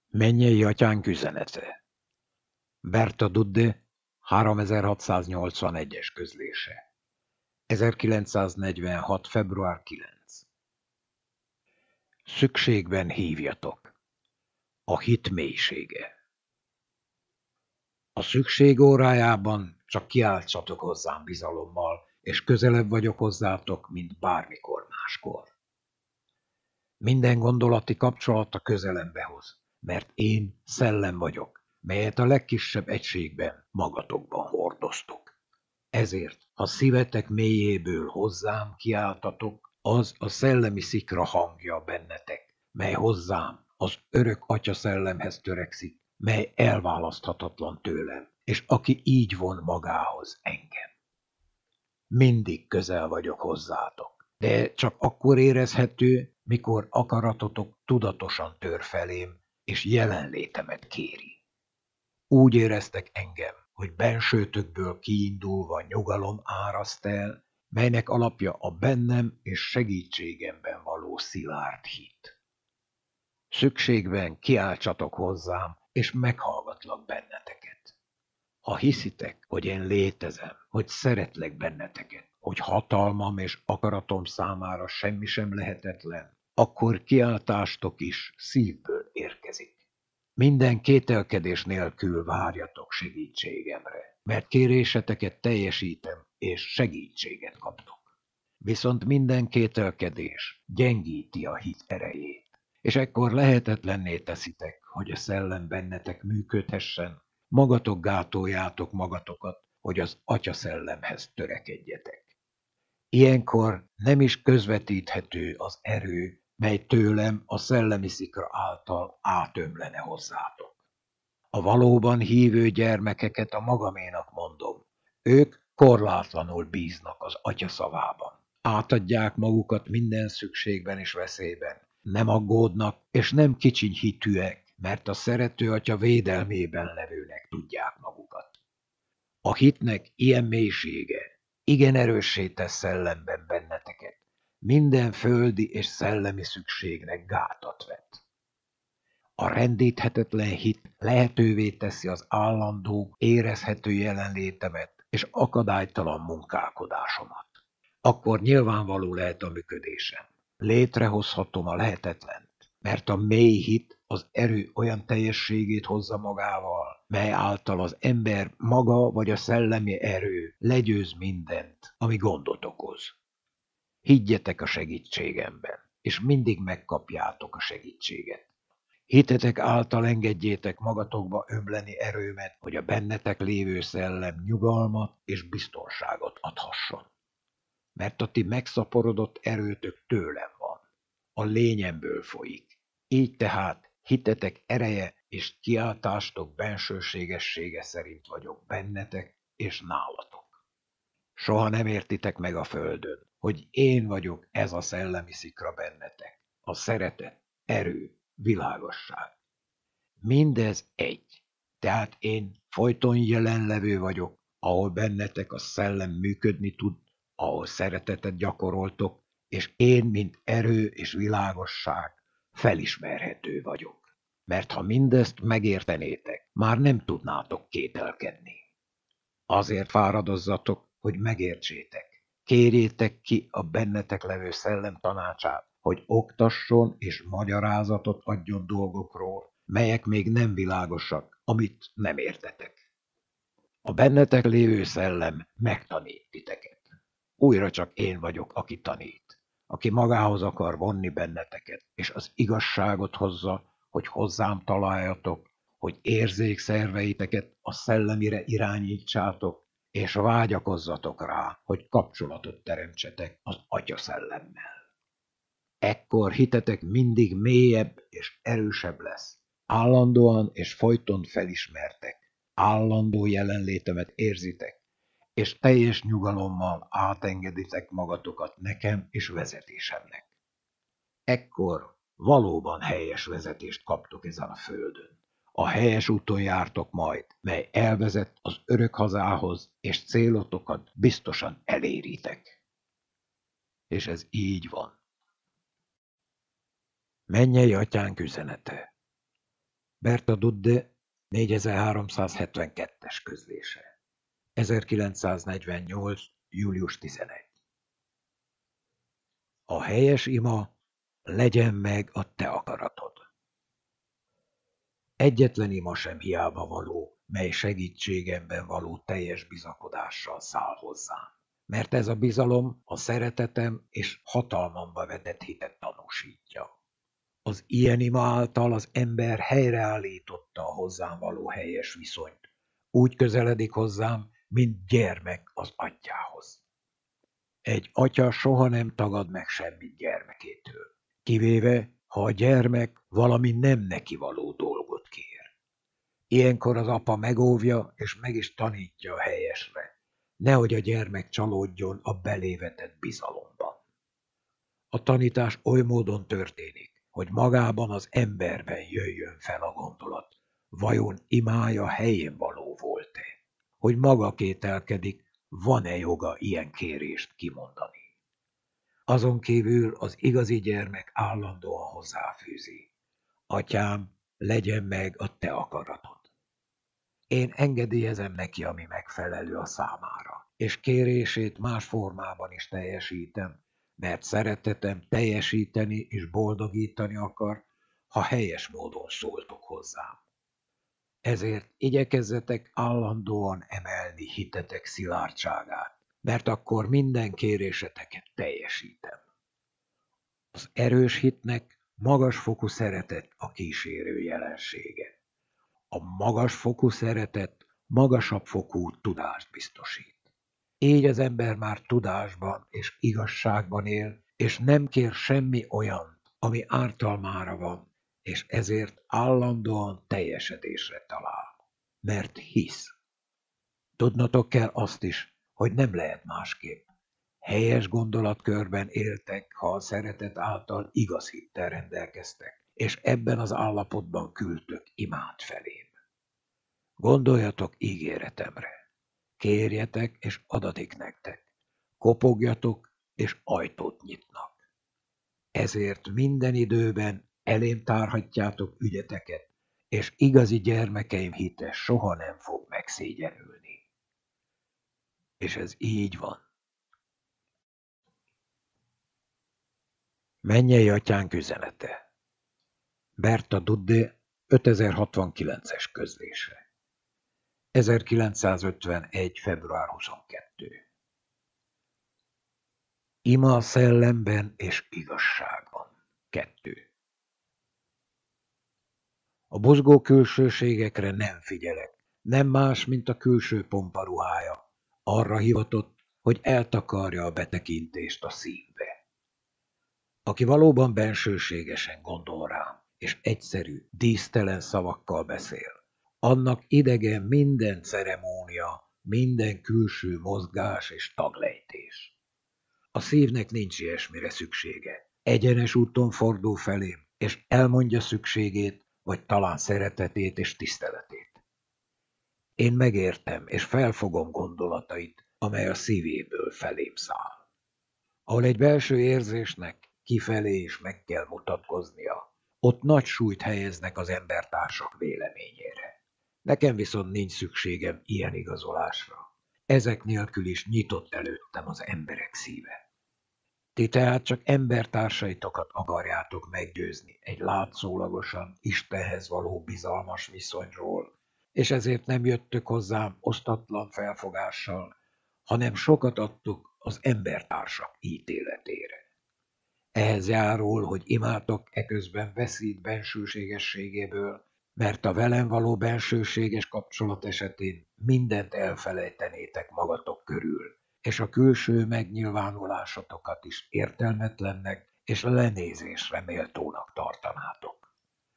Mennyei atyánk üzenete. Berta Dudde, 3681-es közlése. 1946. február 9. Szükségben hívjatok. A hit mélysége. A szükség órájában csak kiáltsatok hozzám bizalommal, és közelebb vagyok hozzátok, mint bármikor máskor. Minden gondolati kapcsolat a közelembe hoz, mert én szellem vagyok, melyet a legkisebb egységben magatokban hordoztok. Ezért, ha szívetek mélyéből hozzám kiáltatok, az a szellemi szikra hangja bennetek, mely hozzám, az örök atya szellemhez törekszik, mely elválaszthatatlan tőlem, és aki így von magához engem. Mindig közel vagyok hozzátok, de csak akkor érezhető, mikor akaratotok tudatosan tör felém, és jelenlétemet kéri. Úgy éreztek engem, hogy bensőtökből kiindulva nyugalom áraszt el, melynek alapja a bennem és segítségemben való szilárd hit. Szükségben kiáltsatok hozzám, és meghallgatlak benneteket. Ha hiszitek, hogy én létezem, hogy szeretlek benneteket, hogy hatalmam és akaratom számára semmi sem lehetetlen, akkor kiáltástok is szívből érkezik. Minden kételkedés nélkül várjatok segítségemre, mert kéréseteket teljesítem, és segítséget kaptok. Viszont minden kételkedés gyengíti a hit erejét, és ekkor lehetetlenné teszitek, hogy a szellem bennetek működhessen, magatok gátoljátok magatokat, hogy az atya szellemhez törekedjetek. Ilyenkor nem is közvetíthető az erő, mely tőlem a szellemi szikra által átömlene hozzátok. A valóban hívő gyermekeket a magaménak mondom. Ők korlátlanul bíznak az atya szavában. Átadják magukat minden szükségben és veszélyben. Nem aggódnak, és nem kicsiny hitűek, mert a szerető atya védelmében levőnek tudják magukat. A hitnek ilyen mélysége igen erőssé tesz szellemben benneteket, minden földi és szellemi szükségnek gátat vet. A rendíthetetlen hit lehetővé teszi az állandó, érezhető jelenlétemet és akadálytalan munkálkodásomat. Akkor nyilvánvaló lehet a működésem. Létrehozhatom a lehetetlent, mert a mély hit az erő olyan teljességét hozza magával, mely által az ember maga vagy a szellemi erő legyőz mindent, ami gondot okoz. Higgyetek a segítségemben, és mindig megkapjátok a segítséget. Hitetek által engedjétek magatokba ömleni erőmet, hogy a bennetek lévő szellem nyugalmat és biztonságot adhasson. Mert a ti megszaporodott erőtök tőlem van, a lényemből folyik. Így tehát hitetek ereje és kiáltástok bensőségessége szerint vagyok bennetek és nálatok. Soha nem értitek meg a földön, hogy én vagyok ez a szellemi szikra bennetek, a szeretet, erő, világosság. Mindez egy, tehát én folyton jelenlevő vagyok, ahol bennetek a szellem működni tud, ahol szeretetet gyakoroltok, és én, mint erő és világosság, felismerhető vagyok. Mert ha mindezt megértenétek, már nem tudnátok kételkedni. Azért fáradozzatok, hogy megértsétek. Kérjétek ki a bennetek levő szellem tanácsát, hogy oktasson és magyarázatot adjon dolgokról, melyek még nem világosak, amit nem értetek. A bennetek lévő szellem megtanít titeket. Újra csak én vagyok, aki tanít, aki magához akar vonni benneteket, és az igazságot hozza, hogy hozzám találjatok, hogy érzékszerveiteket a szellemire irányítsátok, és vágyakozzatok rá, hogy kapcsolatot teremtsetek az atya szellemmel. Ekkor hitetek mindig mélyebb és erősebb lesz. Állandóan és folyton felismertek. Állandó jelenlétemet érzitek, és teljes nyugalommal átengeditek magatokat nekem és vezetésemnek. Ekkor valóban helyes vezetést kaptok ezen a földön. A helyes úton jártok majd, mely elvezet az örök hazához, és célotokat biztosan eléritek. És ez így van. Mennyei atyánk üzenete. Berta Dudde 4372-es közlése. 1948. július 11. A helyes ima: legyen meg a te akaratod. Egyetlen ima sem hiába való, mely segítségemben való teljes bizakodással száll hozzám. Mert ez a bizalom a szeretetem és hatalmamba vetett hitet tanúsítja. Az ilyen ima által az ember helyreállította a hozzám való helyes viszonyt. Úgy közeledik hozzám, mint gyermek az atyjához. Egy atya soha nem tagad meg semmit gyermekétől, kivéve, ha a gyermek valami nem neki való dolgot kér. Ilyenkor az apa megóvja és meg is tanítja a helyesre, nehogy a gyermek csalódjon a belévetett bizalomban. A tanítás oly módon történik, hogy magában az emberben jöjjön fel a gondolat, vajon imája helyén való volt-e, hogy maga kételkedik, van-e joga ilyen kérést kimondani. Azon kívül az igazi gyermek állandóan hozzáfűzi: atyám, legyen meg a te akaratod. Én engedélyezem neki, ami megfelelő a számára, és kérését más formában is teljesítem, mert szeretetem teljesíteni és boldogítani akar, ha helyes módon szóltok hozzám. Ezért igyekezzetek állandóan emelni hitetek szilárdságát, mert akkor minden kéréseteket teljesítem. Az erős hitnek magasfokú szeretet a kísérő jelensége. A magasfokú szeretet magasabb fokú tudást biztosít. Így az ember már tudásban és igazságban él, és nem kér semmi olyant, ami ártalmára van, és ezért állandóan teljesedésre talál. Mert hisz. Tudnotok kell azt is, hogy nem lehet másképp. Helyes gondolatkörben éltek, ha a szeretet által igaz hittel rendelkeztek, és ebben az állapotban küldtök imát felém. Gondoljatok ígéretemre. Kérjetek, és adatik nektek. Kopogjatok, és ajtót nyitnak. Ezért minden időben elém tárhatjátok ügyeteket, és igazi gyermekeim hite soha nem fog megszégyenülni. És ez így van. Mennyei atyánk üzenete. Berta Dudde 5069-es közlése. 1951. február 22. Ima a szellemben és igazságban. 2. A buzgó külsőségekre nem figyelek, nem más, mint a külső pomparuhája. Arra hivatott, hogy eltakarja a betekintést a szívbe. Aki valóban bensőségesen gondol rám, és egyszerű, dísztelen szavakkal beszél, annak idegen minden ceremónia, minden külső mozgás és taglejtés. A szívnek nincs ilyesmire szüksége. Egyenes úton fordul felém, és elmondja szükségét, vagy talán szeretetét és tiszteletét. Én megértem, és felfogom gondolatait, amely a szívéből felém száll. Ahol egy belső érzésnek kifelé is meg kell mutatkoznia, ott nagy súlyt helyeznek az embertársak véleményére. Nekem viszont nincs szükségem ilyen igazolásra. Ezek nélkül is nyitott előttem az emberek szíve. Ti tehát csak embertársaitokat akarjátok meggyőzni egy látszólagosan Istenhez való bizalmas viszonyról, és ezért nem jöttök hozzám osztatlan felfogással, hanem sokat adtok az embertársak ítéletére. Ehhez járul, hogy imátok eközben veszít bensőségességéből, mert a velem való bensőséges kapcsolat esetén mindent elfelejtenétek magatok körül, és a külső megnyilvánulásotokat is értelmetlennek és lenézésre méltónak tartanátok.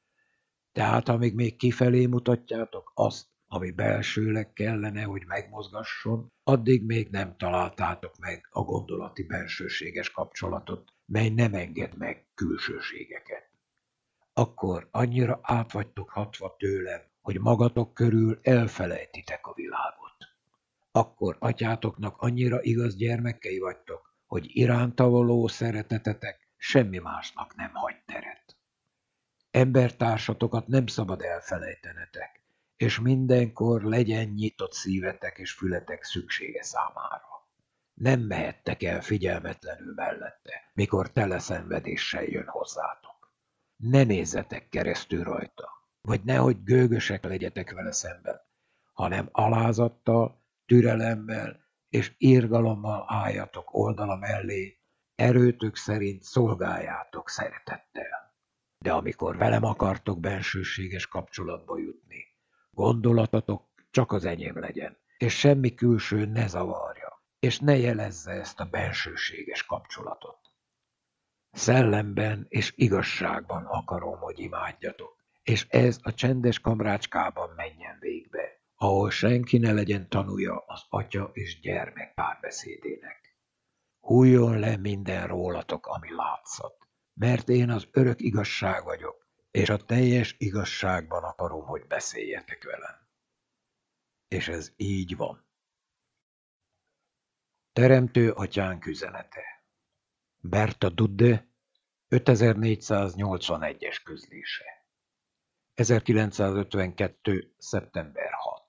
Tehát amíg még kifelé mutatjátok azt, ami belsőleg kellene, hogy megmozgasson, addig még nem találtátok meg a gondolati bensőséges kapcsolatot, mely nem enged meg külsőségeket. Akkor annyira át vagytok hatva tőlem, hogy magatok körül elfelejtitek a világot. Akkor atyátoknak annyira igaz gyermekei vagytok, hogy iránta való szeretetetek semmi másnak nem hagy teret. Embertársatokat nem szabad elfelejtenetek, és mindenkor legyen nyitott szívetek és fületek szüksége számára. Nem mehettek el figyelmetlenül mellette, mikor tele szenvedéssel jön hozzátok. Ne nézzetek keresztül rajta, vagy nehogy gőgösek legyetek vele szemben, hanem alázattal, türelemmel és irgalommal álljatok oldala mellé, erőtök szerint szolgáljátok szeretettel. De amikor velem akartok bensőséges kapcsolatba jutni, gondolatatok csak az enyém legyen, és semmi külső ne zavarja, és ne jelezze ezt a bensőséges kapcsolatot. Szellemben és igazságban akarom, hogy imádjatok, és ez a csendes kamrácskában menjen végbe, ahol senki ne legyen tanúja az atya és gyermek párbeszédének. Hulljon le minden rólatok, ami látszat, mert én az örök igazság vagyok, és a teljes igazságban akarom, hogy beszéljetek velem. És ez így van. Teremtő atyánk üzenete. Berta Dudde, 5481-es közlése. 1952. szeptember 6.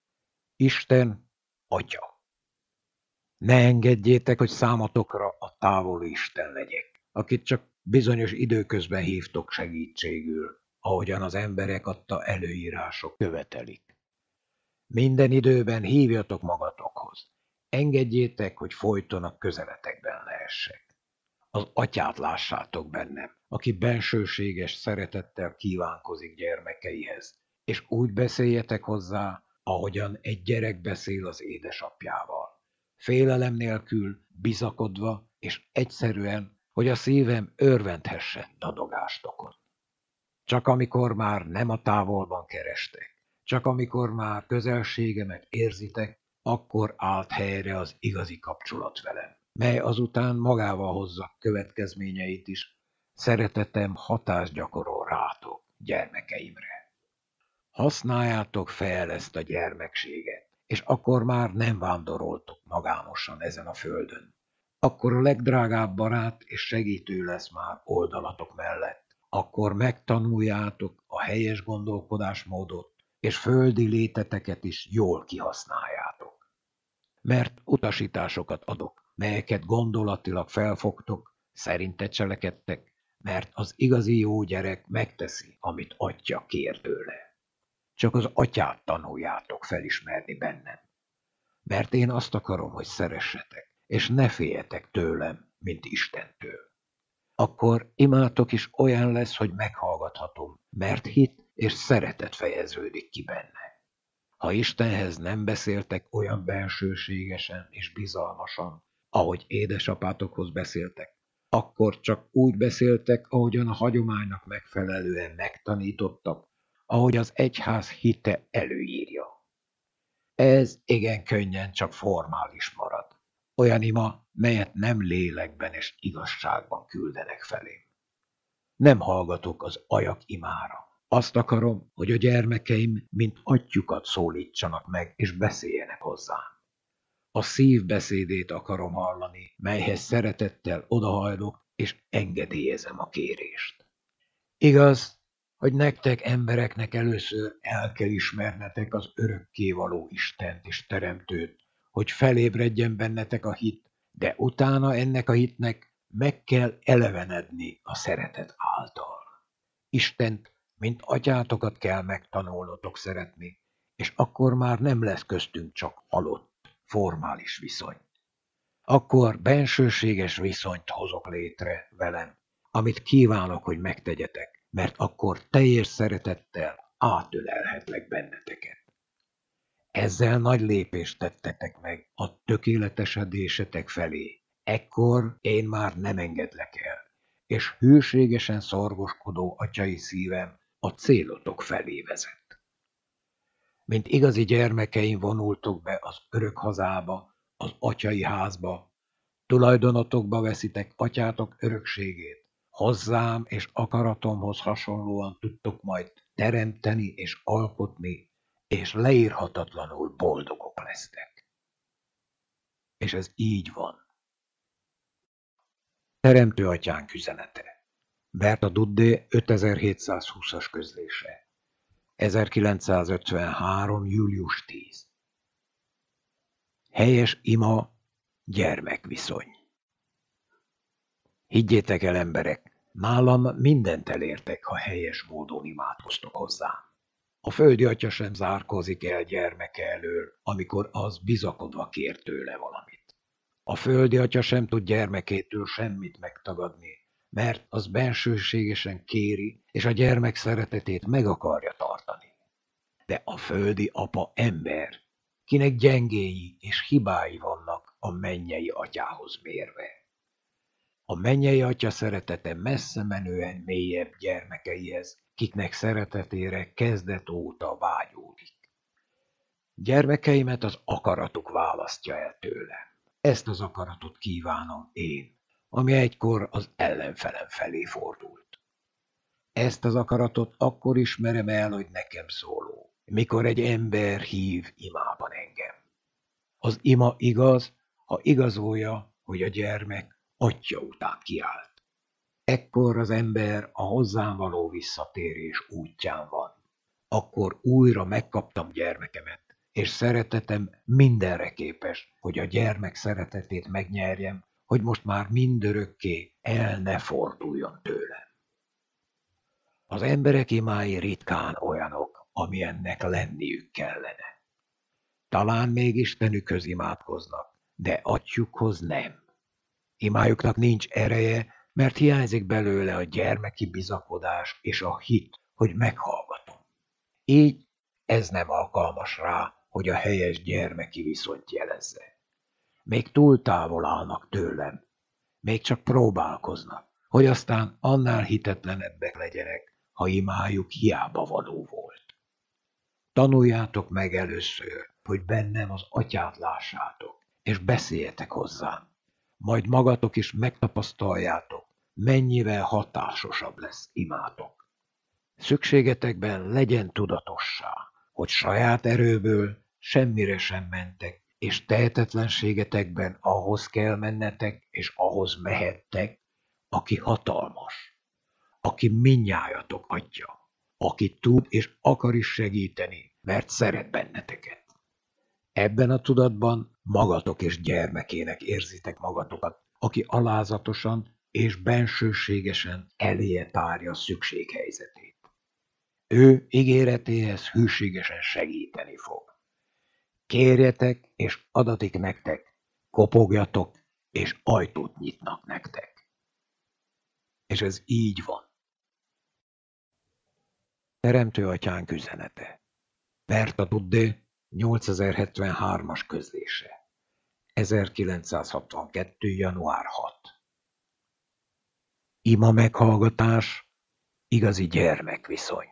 Isten, Atya. Ne engedjétek, hogy számotokra a távoli Isten legyek, akit csak bizonyos időközben hívtok segítségül, ahogyan az emberek adta előírások követelik. Minden időben hívjatok magatokhoz. Engedjétek, hogy folyton a közeletekben lehessek. Az atyát lássátok bennem, aki bensőséges szeretettel kívánkozik gyermekeihez, és úgy beszéljetek hozzá, ahogyan egy gyerek beszél az édesapjával. Félelem nélkül, bizakodva, és egyszerűen, hogy a szívem örvendhessen dadogástokon. Csak amikor már nem a távolban kerestek, csak amikor már közelségemet érzitek, akkor állt helyre az igazi kapcsolat velem, mely azután magával hozza következményeit is, szeretetem hatást gyakorol rátok, gyermekeimre. Használjátok fel ezt a gyermekséget, és akkor már nem vándoroltok magámosan ezen a földön. Akkor a legdrágább barát és segítő lesz már oldalatok mellett. Akkor megtanuljátok a helyes gondolkodásmódot, és földi léteteket is jól kihasználjátok. Mert utasításokat adok, melyeket gondolatilag felfogtok, szerinte cselekedtek, mert az igazi jó gyerek megteszi, amit atya kér tőle. Csak az atyát tanuljátok felismerni bennem. Mert én azt akarom, hogy szeressetek, és ne féljetek tőlem, mint Istentől. Akkor imátok is olyan lesz, hogy meghallgathatom, mert hit és szeretet fejeződik ki benne. Ha Istenhez nem beszéltek olyan bensőségesen és bizalmasan, ahogy édesapátokhoz beszéltek, akkor csak úgy beszéltek, ahogyan a hagyománynak megfelelően megtanítottak, ahogy az egyház hite előírja. Ez igen könnyen csak formális marad. Olyan ima, melyet nem lélekben és igazságban küldenek felém. Nem hallgatok az ajak imára. Azt akarom, hogy a gyermekeim, mint atyukat szólítsanak meg, és beszéljenek hozzám. A szív beszédét akarom hallani, melyhez szeretettel odahajlok, és engedélyezem a kérést. Igaz, hogy nektek embereknek először el kell ismernetek az örökkévaló Istent és Teremtőt, hogy felébredjen bennetek a hit, de utána ennek a hitnek meg kell elevenedni a szeretet által. Istent, mint atyátokat kell megtanulnotok szeretni, és akkor már nem lesz köztünk csak halott, formális viszony. Akkor bensőséges viszonyt hozok létre velem, amit kívánok, hogy megtegyetek, mert akkor teljes szeretettel átölelhetlek benneteket. Ezzel nagy lépést tettetek meg a tökéletesedésetek felé. Ekkor én már nem engedlek el, és hűségesen szorgoskodó atyai szívem a célotok felé vezet. Mint igazi gyermekeim vonultok be az örök hazába, az atyai házba, tulajdonotokba veszitek atyátok örökségét, hozzám és akaratomhoz hasonlóan tudtok majd teremteni és alkotni, és leírhatatlanul boldogok lesztek. És ez így van. Teremtő atyánk üzenete. Berta Duddé 5720-as közlése. 1953. július 10. Helyes ima, gyermekviszony. Higgyétek el, emberek, nálam mindent elértek, ha helyes módon imádkoztok hozzám. A földi atya sem zárkózik el gyermeke elől, amikor az bizakodva kér tőle valamit. A földi atya sem tud gyermekétől semmit megtagadni, mert az bensőségesen kéri, és a gyermek szeretetét meg akarja tartani. De a földi apa ember, kinek gyengéi és hibái vannak a mennyei atyához mérve. A mennyei atya szeretete messze menően mélyebb gyermekeihez, kiknek szeretetére kezdet óta vágyódik. Gyermekeimet az akaratuk választja el tőlem. Ezt az akaratot kívánom én, ami egykor az ellenfelem felé fordult. Ezt az akaratot akkor ismerem el, hogy nekem szóló, mikor egy ember hív imában engem. Az ima igaz, ha igazolja, hogy a gyermek atya után kiált. Ekkor az ember a hozzám való visszatérés útján van. Akkor újra megkaptam gyermekemet, és szeretetem mindenre képes, hogy a gyermek szeretetét megnyerjem, hogy most már mindörökké el ne forduljon tőlem. Az emberek imái ritkán olyanok, amilyennek lenniük kellene. Talán még Istenükhöz imádkoznak, de atyjukhoz nem. Imájuknak nincs ereje, mert hiányzik belőle a gyermeki bizakodás és a hit, hogy meghallgatom. Így ez nem alkalmas rá, hogy a helyes gyermeki viszonyt jelezze. Még túl távol állnak tőlem, még csak próbálkoznak, hogy aztán annál hitetlenebbek legyenek, ha imájuk hiába való volt. Tanuljátok meg először, hogy bennem az atyát lássátok, és beszéljetek hozzám. Majd magatok is megtapasztaljátok, mennyivel hatásosabb lesz imátok. Szükségetekben legyen tudatossá, hogy saját erőből semmire sem mentek, és tehetetlenségetekben ahhoz kell mennetek, és ahhoz mehettek, aki hatalmas, aki mindnyájatok atya, aki tud és akar is segíteni, mert szeret benneteket. Ebben a tudatban magatok és gyermekének érzitek magatokat, aki alázatosan és bensőségesen eléje tárja szükséghelyzetét. Ő ígéretéhez hűségesen segíteni fog. Kérjetek, és adatik nektek, kopogjatok, és ajtót nyitnak nektek. És ez így van. Teremtő atyánk üzenete. Berta Duddé, 8073-as közlése. 1962. január 6. Ima meghallgatás, igazi gyermekviszony.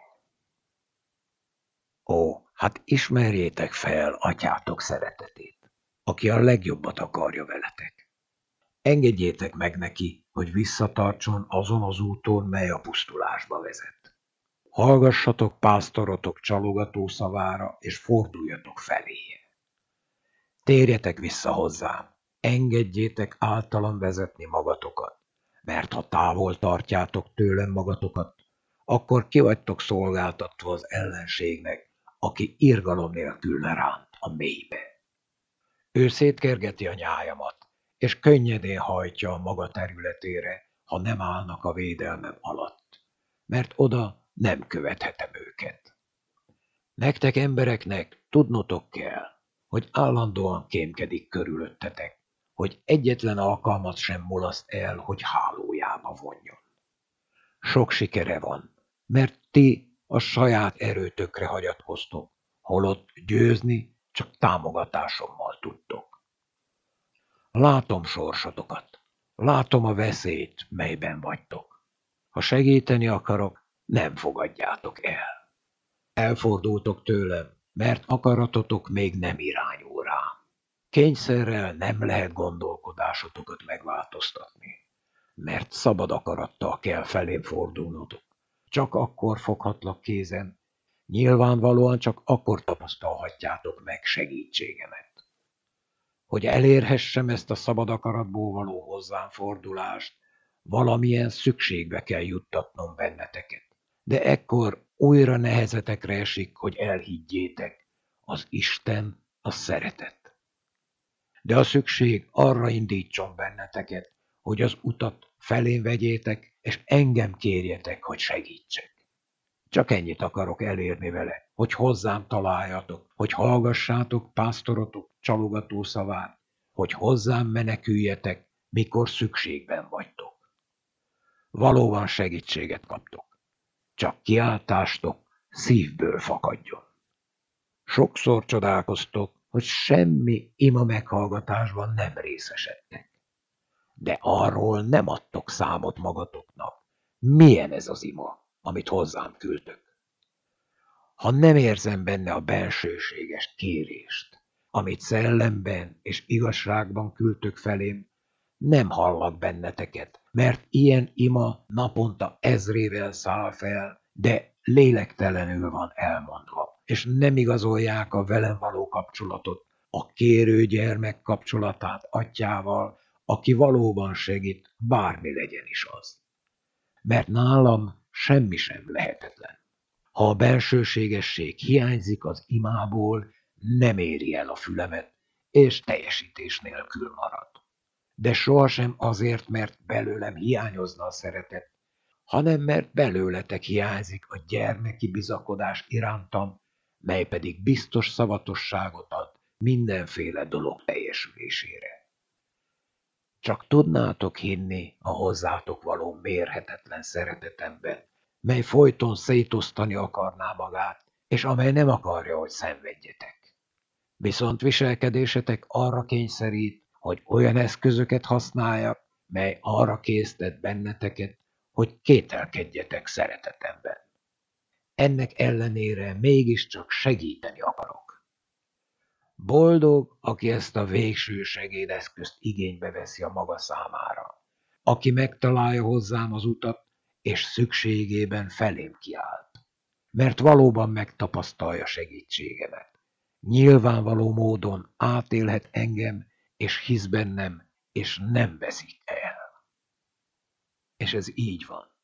Ó, hát ismerjétek fel atyátok szeretetét, aki a legjobbat akarja veletek. Engedjétek meg neki, hogy visszatartson azon az úton, mely a pusztulásba vezet. Hallgassatok pásztorotok csalogató szavára, és forduljatok feléje. Térjetek vissza hozzám, engedjétek általam vezetni magatokat, mert ha távol tartjátok tőlem magatokat, akkor ki vagytok szolgáltatva az ellenségnek, aki irgalom nélkül leránt a mélybe. Ő szétkergeti a nyájamat, és könnyedén hajtja a maga területére, ha nem állnak a védelmem alatt, mert oda nem követhetem őket. Nektek embereknek tudnotok kell, hogy állandóan kémkedik körülöttetek, hogy egyetlen alkalmat sem mulaszt el, hogy hálójába vonjon. Sok sikere van, mert ti a saját erőtökre hagyatkoztok, holott győzni csak támogatásommal tudtok. Látom sorsotokat, látom a veszélyt, melyben vagytok. Ha segíteni akarok, nem fogadjátok el. Elfordultok tőlem, mert akaratotok még nem irányul rám. Kényszerrel nem lehet gondolkodásotokat megváltoztatni, mert szabad akarattal kell felém fordulnotok. Csak akkor foghatlak kézen, nyilvánvalóan csak akkor tapasztalhatjátok meg segítségemet. Hogy elérhessem ezt a szabad akaratból való hozzám fordulást, Valamilyen szükségbe kell juttatnom benneteket. De ekkor újra nehezetekre esik, hogy elhiggyétek, az Isten a szeretet. De a szükség arra indítson benneteket, hogy az utat felén vegyétek, és engem kérjetek, hogy segítsek. Csak ennyit akarok elérni vele, hogy hozzám találjatok, hogy hallgassátok pásztorotok csalogató szavát, hogy hozzám meneküljetek, mikor szükségben vagytok. Valóban segítséget kaptok. Csak kiáltástok szívből fakadjon. Sokszor csodálkoztok, hogy semmi ima meghallgatásban nem részesedtek. De arról nem adtok számot magatoknak. Milyen ez az ima, amit hozzám küldtök? Ha nem érzem benne a bensőséges kérést, amit szellemben és igazságban küldtök felém, nem hallak benneteket, mert ilyen ima naponta ezrével száll fel, de lélektelenül van elmondva, és nem igazolják a velem való kapcsolatot, a kérő gyermek kapcsolatát atyával, aki valóban segít, bármi legyen is az. Mert nálam semmi sem lehetetlen. Ha a bensőségesség hiányzik az imából, nem éri el a fülemet, és teljesítés nélkül marad. De sohasem azért, mert belőlem hiányozna a szeretet, hanem mert belőletek hiányzik a gyermeki bizakodás irántam, mely pedig biztos szavatosságot ad mindenféle dolog teljesülésére. Csak tudnátok hinni a hozzátok való mérhetetlen szeretetemben, mely folyton szétosztani akarná magát, és amely nem akarja, hogy szenvedjetek. Viszont viselkedésetek arra kényszerít, hogy olyan eszközöket használjak, mely arra késztet benneteket, hogy kételkedjetek szeretetemben. Ennek ellenére mégiscsak segíteni akarok. Boldog, aki ezt a végső segédeszközt igénybe veszi a maga számára, aki megtalálja hozzám az utat, és szükségében felém kiállt, mert valóban megtapasztalja segítségemet. Nyilvánvaló módon átélhet engem, és hisz bennem, és nem veszik el. És ez így van.